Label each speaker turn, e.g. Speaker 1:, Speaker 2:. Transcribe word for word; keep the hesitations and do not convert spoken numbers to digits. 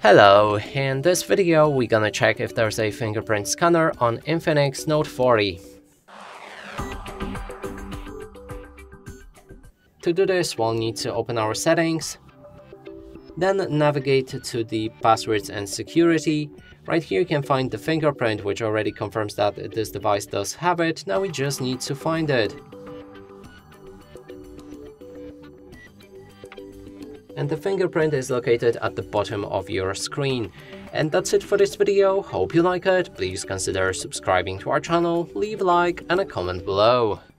Speaker 1: Hello, in this video we're gonna check if there's a fingerprint scanner on Infinix Note forty. To do this, we'll need to open our settings, then navigate to the passwords and security. Right here you can find the fingerprint, which already confirms that this device does have it. Now we just need to find it. And the fingerprint is located at the bottom of your screen. And that's it for this video. Hope you like it. Please consider subscribing to our channel, leave a like and a comment below.